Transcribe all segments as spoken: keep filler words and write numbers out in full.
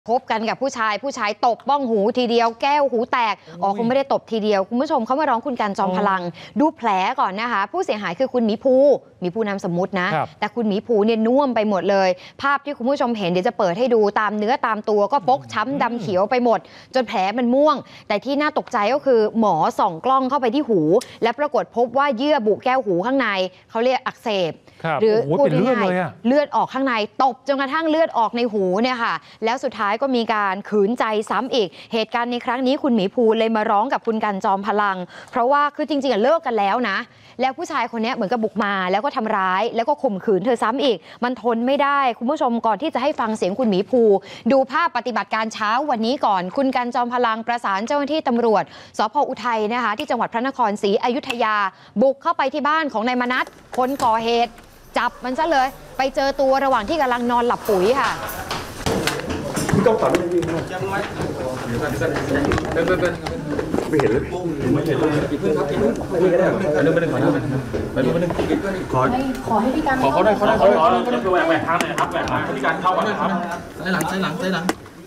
พบกันกับผู้ชายผู้ชายตบบ้องหูทีเดียวแก้วหูแตกอ๋อคงไม่ได้ตบทีเดียวคุณผู้ชมเขามาร้องคุณกันจอมพลังดูแผลก่อนนะคะผู้เสียหายคือคุณหมีภูหมีภูนามสมมุตินะแต่คุณหมีภูเนี่ยน่วมไปหมดเลยภาพที่คุณผู้ชมเห็นเดี๋ยวจะเปิดให้ดูตามเนื้อตามตัวก็ฟกช้ำดำเขียวไปหมดจนแผลมันม่วงแต่ที่น่าตกใจก็คือหมอส่องกล้องเข้าไปที่หูและปรากฏพบว่าเยื่อบุแก้วหูข้างในเขาเรียกอักเสบหรือพูดง่ายๆเลือดออกข้างในตบจนกระทั่งเลือดออกในหูเนี่ยค่ะแล้วสุดท้ายก็มีการขืนใจซ้ำอีกเหตุการณ์ในครั้งนี้คุณหมีภูเลยมาร้องกับคุณกันจอมพลังเพราะว่าคือจริงๆเลิกกันแล้วนะแล้วผู้ชายคนนี้เหมือนกับบุกมาแล้วก็ทำร้ายแล้วก็ข่มขืนเธอซ้ำอีกมันทนไม่ได้คุณผู้ชมก่อนที่จะให้ฟังเสียงคุณหมีภูดูภาพปฏิบัติการเช้าวันนี้ก่อนคุณกันจอมพลังประสานเจ้าหน้าที่ตำรวจสภ.อุทัยนะคะที่จังหวัดพระนครศรีอยุธยาบุกเข้าไปที่บ้านของนายมนัสคนก่อเหตุจับมันซะเลยไปเจอตัวระหว่างที่กำลังนอนหลับปุ๋ยค่ะพี่ต้องตัดไม่ยืนจังไว้เดินเดินเดินไม่เห็นเลยไม่เห็นเลยกี่เพื่อนครับกี่เพื่อนไม่ได้อันนี้ไม่ได้ขอนะไปดูไปดูขอขอให้พี่การขอเขาได้เขาได้เขาได้เขาได้แหวกแหวกทางหน่อยครับแหวกทางพี่การเข้าก่อนครับใส่หลังใส่หลังใส่หลัง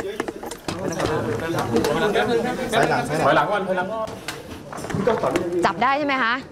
ใส่หลังถอยหลังก่อนถอยหลังจับได้ใช่ไหมคะ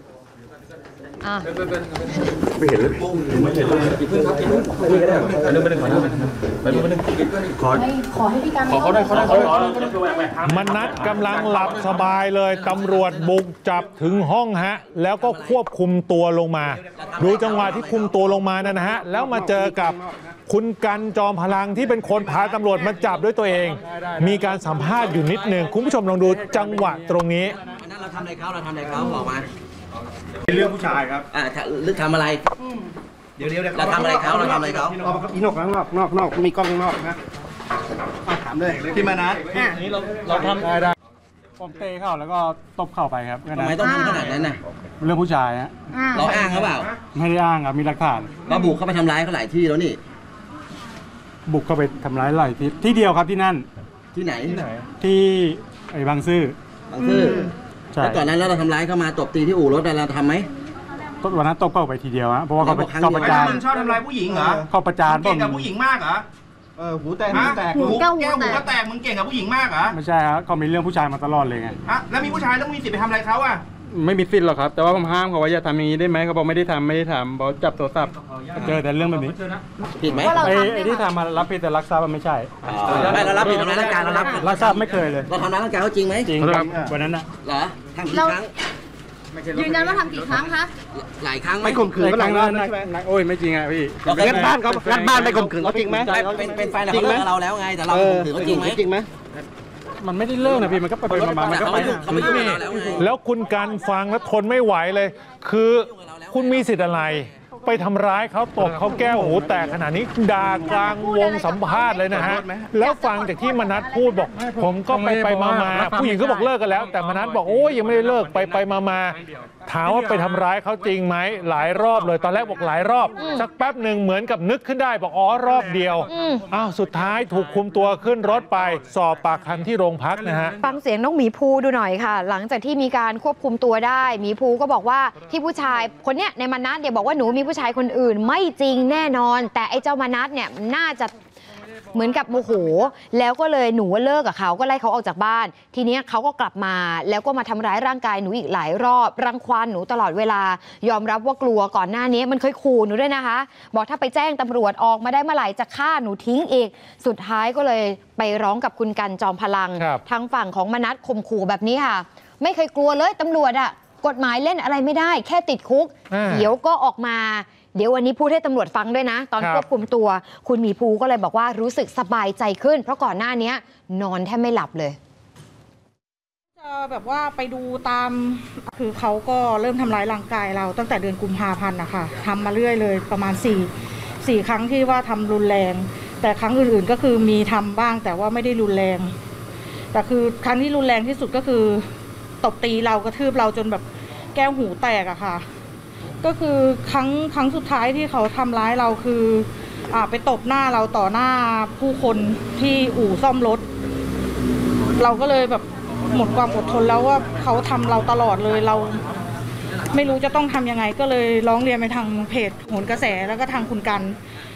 ไม่เห็นเลยไม่เห็นเลยกี่เพื่อนครับกี่เพื่อนไม่ได้อันนี้ไม่ได้ขอนะไปดูไปดูขอขอให้พี่การขอเขาได้เขาได้เขาได้มนัสกำลังหลับสบายเลยตำรวจบุกจับถึงห้องฮะแล้วก็ควบคุมตัวลงมาดูจังหวะที่คุมตัวลงมานะฮะแล้วมาเจอกับคุณกันจอมพลังที่เป็นคนพาตำรวจมาจับด้วยตัวเองมีการสัมภาษณ์อยู่นิดนึงคุณผู้ชมลองดูจังหวะตรงนี้เราทำอะไรเขาเราทำอะไรเขาบอกมาเรื่องผู้ชายครับอ่าหรือทำอะไรเดี๋ยวเดี๋ยวเราทำอะไรเขาเราทำอะไรเขาอีนอกข้างนอกนอกนอกมีกล้องนอกนะถามเลยพี่มานะนี่เราเราทำได้ได้ผมเตะเข้าแล้วก็ตบเข้าไปครับทำไมต้องทำขนาดนั้นน่ะเรื่องผู้ชายฮะเราอ้างเขาเปล่าไม่ได้อ้างครับมีหลักฐานเราบุกเข้าไปทำร้ายเขาหลายที่แล้วนี่บุกเข้าไปทำร้ายหลายที่ที่เดียวครับที่นั่นที่ไหนที่ไอ้บางซื่อบางซื่อแล้วก่อนนั้นเราทำร้ายเข้ามาตบตีที่อู่รถเราทำไหมต้นวันนั้นตบเข้าไปทีเดียวฮะเพราะว่าเขาเขาประจานมึงชอบทำร้ายผู้หญิงเหรอเขาประจานเก่งกับผู้หญิงมากเหรอเออหูแตกหูแตกหูแก้วหูก็แตกมึงเก่งกับผู้หญิงมากเหรอไม่ใช่ครับเขามีเรื่องผู้ชายมาตลอดเลยไงฮะแล้วมีผู้ชายแล้วมีสิทธิ์ไปทำอะไรเขาอ่ะไม่มีสิทธิ์หรอกครับแต่ว่าผมห้ามเขาว่าอย่าทำอย่างนี้ได้ไหมเขาบอกไม่ได้ทำไม่ได้ทำบอกจับโทรศัพท์เจอแต่เรื่องแบบนี้ผิดไหมไอ้ที่ทำมารับผิดแต่รักทรัพย์ไม่ใช่ไม่เรารับผิดทำร้ายร่างกายเรารับรักทรัพย์ไม่เคยเลยเราทำร้ายร่างกายเขาจริงไหมจริงครับวันนั้นนะเหรอทำกี่ครั้งยืนยันว่าทำกี่ครั้งคะหลายครั้งไม่ข่มขืนก็หลังนั้นโอ้ยไม่จริงอ่ะพี่งัดบ้านเขางัดบ้านไม่ข่มขืนเขาจริงไหมเป็นเป็นแฟนเขาเลิกเราแล้วไงแต่เราข่มขืนเขาจริงไหมจริงไหมมันไม่ได้เลิกนะพี่มันก็ไปมามันก็ไปแล้วคุณกันฟังแล้วทนไม่ไหวเลยคือคุณมีสิทธิ์อะไรไปทำร้ายเขาตบเขาแก้วหูแตกขนาดนี้ด่ากลางวงสัมภาษณ์เลยนะฮะแล้วฟังจากที่มนัสพูดบอกผมก็ไปไปมามาผู้หญิงก็บอกเลิกกันแล้วแต่มนัสบอกโอ้ยยังไม่ได้เลิกไปไปมามาถามว่าไปทำร้ายเขาจริงไหมหลายรอบเลยตอนแรกบอกหลายรอบสักแป๊บหนึ่งเหมือนกับนึกขึ้นได้บอกอ๋อรอบเดียวอ้าวสุดท้ายถูกคุมตัวขึ้นรถไปสอบปากคำที่โรงพักนะฮะฟังเสียงน้องหมีภูดูหน่อยค่ะหลังจากที่มีการควบคุมตัวได้หมีภูก็บอกว่าที่ผู้ชายคนเนี้ยในมนัสเนี่ยบอกว่าหนูมีผู้ชายคนอื่นไม่จริงแน่นอนแต่ไอ้เจ้ามนัสเนี่ยน่าจะเหมือนกับโมโหแล้วก็เลยหนูเลิกกับเขาก็ไล่เขาออกจากบ้านทีนี้เขาก็กลับมาแล้วก็มาทำร้ายร่างกายหนูอีกหลายรอบรังควานหนูตลอดเวลายอมรับว่ากลัวก่อนหน้านี้มันเคยขู่หนูด้วยนะคะบอกถ้าไปแจ้งตำรวจออกมาได้เมื่อไหร่จะฆ่าหนูทิ้งอีกสุดท้ายก็เลยไปร้องกับคุณกันจอมพลังทางฝั่งของมนัสข่มขู่แบบนี้ค่ะไม่เคยกลัวเลยตำรวจอะกฎหมายเล่นอะไรไม่ได้แค่ติดคุกเดี๋ยวก็ออกมาเดี๋ยววันนี้พูดให้ตำรวจฟังด้วยนะตอนควบคุมตัวคุณหมีภูก็เลยบอกว่ารู้สึกสบายใจขึ้นเพราะก่อนหน้านี้นอนแทบไม่หลับเลยจะแบบว่าไปดูตามคือเขาก็เริ่มทำร้ายร่างกายเราตั้งแต่เดือนกุมภาพันธ์นะคะทำมาเรื่อยเลยประมาณสี่สี่ครั้งที่ว่าทำรุนแรงแต่ครั้งอื่นๆก็คือมีทำบ้างแต่ว่าไม่ได้รุนแรงแต่คือครั้งที่รุนแรงที่สุดก็คือตบตีเรากระทืบเราจนแบบแก้วหูแตกอะค่ะก็คือครั้งครั้งสุดท้ายที่เขาทำร้ายเราคืออ่าไปตบหน้าเราต่อหน้าผู้คนที่อู่ซ่อมรถเราก็เลยแบบหมดความอดทนแล้วว่าเขาทำเราตลอดเลยเราไม่รู้จะต้องทำยังไงก็เลยร้องเรียนไปทางเพจโหนกระแสแล้วก็ทางคุณกัน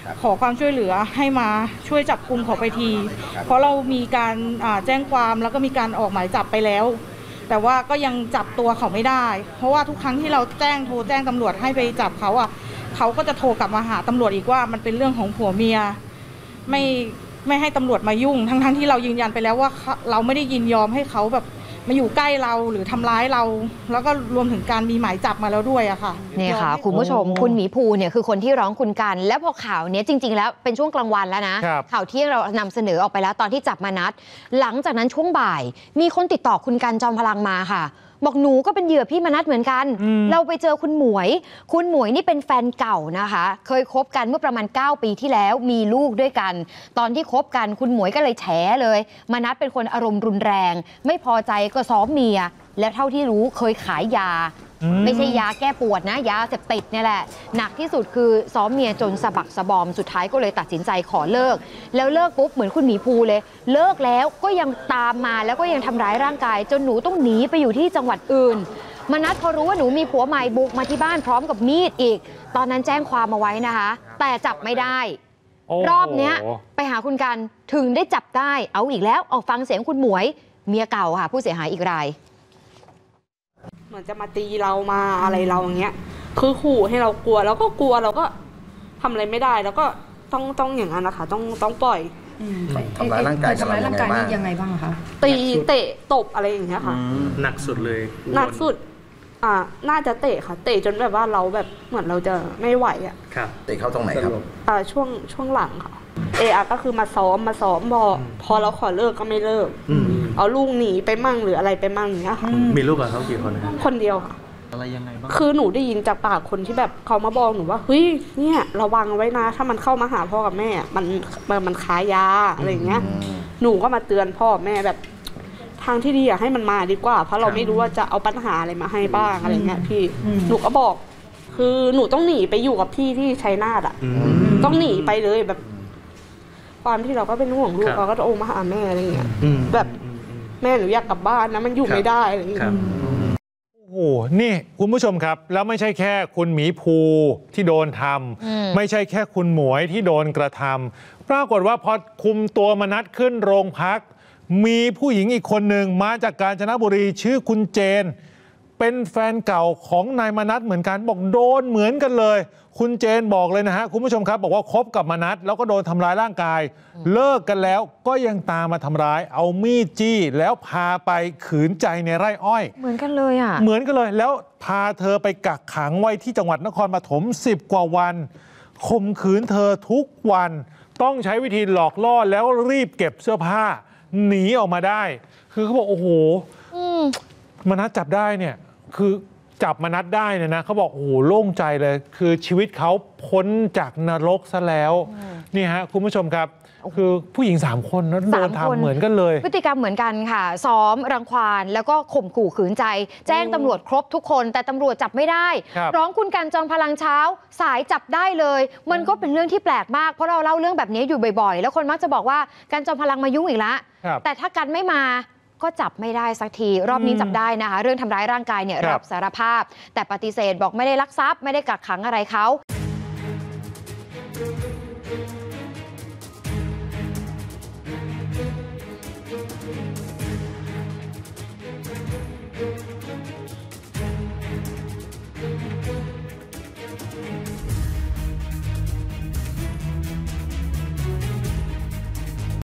ขอความช่วยเหลือให้มาช่วยจับกุมเขาไปทีเพราะเรามีการแจ้งความแล้วก็มีการออกหมายจับไปแล้วแต่ว่าก็ยังจับตัวเขาไม่ได้เพราะว่าทุกครั้งที่เราแจ้งโทรแจ้งตำรวจให้ไปจับเขาอ่ะเขาก็จะโทรกลับมาหาตำรวจอีกว่ามันเป็นเรื่องของผัวเมียไม่ไม่ให้ตำรวจมายุ่งทั้งทั้งที่เรายืนยันไปแล้วว่าเราไม่ได้ยินยอมให้เขาแบบมาอยู่ใกล้เราหรือทำร้ายเราแล้วก็รวมถึงการมีหมายจับมาแล้วด้วยอะค่ะเนี่ยค่ะคุณผู้ชมคุณหมีภูเนี่ยคือคนที่ร้องคุณกันแล้วพอข่าวเนี้ยจริงๆแล้วเป็นช่วงกลางวันแล้วนะข่าวที่เรานำเสนอออกไปแล้วตอนที่จับมานัดหลังจากนั้นช่วงบ่ายมีคนติดต่อคุณกันจอมพลังมาค่ะบอกหนูก็เป็นเหยื่อพี่มนัสเหมือนกันเราไปเจอคุณหมวยคุณหมวยนี่เป็นแฟนเก่านะคะเคยคบกันเมื่อประมาณเก้าปีที่แล้วมีลูกด้วยกันตอนที่คบกันคุณหมวยก็เลยแฉเลยมนัสเป็นคนอารมณ์รุนแรงไม่พอใจก็ซ้อมเมียและเท่าที่รู้เคยขายยาไม่ใช่ยาแก้ปวดนะยาเสพติดเนี่ยแหละหนักที่สุดคือซ้อมเมียจนสะบักสะบอมสุดท้ายก็เลยตัดสินใจขอเลิกแล้วเลิกปุ๊บเหมือนคุณหมีภูเลยเลิกแล้วก็ยังตามมาแล้วก็ยังทำร้ายร่างกายจนหนูต้องหนีไปอยู่ที่จังหวัดอื่นมนัสพอรู้ว่าหนูมีผัวใหม่บุกมาที่บ้านพร้อมกับมีดอีกตอนนั้นแจ้งความมาไว้นะคะแต่จับไม่ได้รอบเนี้ยไปหาคุณกันถึงได้จับได้เอาอีกแล้วเอาฟังเสียงคุณหมวยเมียเก่าค่ะผู้เสียหายอีกรายเหมือนจะมาตีเรามาอะไรเราอย่างเงี้ยคือขู่ให้เรากลัวแล้วก็กลัวเราก็ทำอะไรไม่ได้แล้วก็ต้องต้องอย่างนั้นนะคะต้องต้องปล่อยทำร้ายร่างกายทำร้ายร่างกายยังไงบ้างคะตีเตะตบอะไรอย่างเงี้ยค่ะหนักสุดเลยหนักสุดอ่าน่าจะเตะค่ะเตะจนแบบว่าเราแบบเหมือนเราจะไม่ไหวอ่ะครับเตะเข้าตรงไหนครับอ่าช่วงช่วงหลังค่ะเออก็คือมาซ้อมมาซ้อมพอพอเราขอเลิกก็ไม่เลิกเอาลูกหนีไปมั่งหรืออะไรไปมั่งอย่างเงี้ยค่ะมีลูกกับเขากี่คนครับคนเดียวค่ะอะไรยังไงบ้างคือหนูได้ยินจากปากคนที่แบบเขามาบอกหนูว่าเฮ้ยเนี่ยระวังไว้นะถ้ามันเข้ามาหาพ่อกับแม่มันมันขายยาอะไรอย่างเงี้ยหนูก็มาเตือนพ่อแม่แบบทางที่ดีอะให้มันมาดีกว่าเพราะเราไม่รู้ว่าจะเอาปัญหาอะไรมาให้บ้างอะไรเงี้ยพี่หนูก็บอกคือหนูต้องหนีไปอยู่กับพี่ที่ชัยนาทอะต้องหนีไปเลยแบบความที่เราก็เป็นห่วงลูกเราก็โทรมาหาแม่อะไรเงี้ยแบบแม่หนูอยากกลับบ้านนะมันอยู่ไม่ได้อะไรอย่างเงี้ยโอ้โหนี่คุณผู้ชมครับแล้วไม่ใช่แค่คุณหมีภูที่โดนทำไม่ใช่แค่คุณหมวยที่โดนกระทำปรากฏว่าพอคุมตัวมนัสขึ้นโรงพักมีผู้หญิงอีกคนหนึ่งมาจากกาญจนบุรีชื่อคุณเจนเป็นแฟนเก่าของนายมนัสเหมือนกันบอกโดนเหมือนกันเลยคุณเจนบอกเลยนะฮะคุณผู้ชมครับบอกว่าคบกับมนัสแล้วก็โดนทำร้ายร่างกายเลิกกันแล้วก็ยังตามมาทำร้ายเอามีดจี้แล้วพาไปขืนใจในไร่อ้อยเหมือนกันเลยอ่ะเหมือนกันเลยแล้วพาเธอไปกักขังไว้ที่จังหวัดนครปฐมสิบกว่าวันข่มขืนเธอทุกวันต้องใช้วิธีหลอกล่อแล้วรีบเก็บเสื้อผ้าหนีออกมาได้คือเขาบอกโอ้โหมนัสจับได้เนี่ยคือจับมนัสได้เนี่ยนะเขาบอกโอ้โหโล่งใจเลยคือชีวิตเขาพ้นจากนรกซะแล้วนี่ฮะคุณผู้ชมครับคือผู้หญิงสามคนนั้นโดนทำเหมือนกันเลยพฤติกรรมเหมือนกันค่ะซ้อมรังควานแล้วก็ข่มขู่ขืนใจแจ้งตำรวจครบทุกคนแต่ตำรวจจับไม่ได้ร้องคุณกันจอมพลังเช้าสายจับได้เลยมันก็เป็นเรื่องที่แปลกมากเพราะเราเล่าเรื่องแบบนี้อยู่บ่อยๆแล้วคนมักจะบอกว่ากันจอมพลังมายุ่งอีกแล้วแต่ถ้ากันไม่มาก็จับไม่ได้สักทีรอบนี้จับได้นะคะเรื่องทำร้ายร่างกายเนี่ยรับสารภาพแต่ปฏิเสธบอกไม่ได้ลักทรัพย์ไม่ได้กักขังอะไรเขา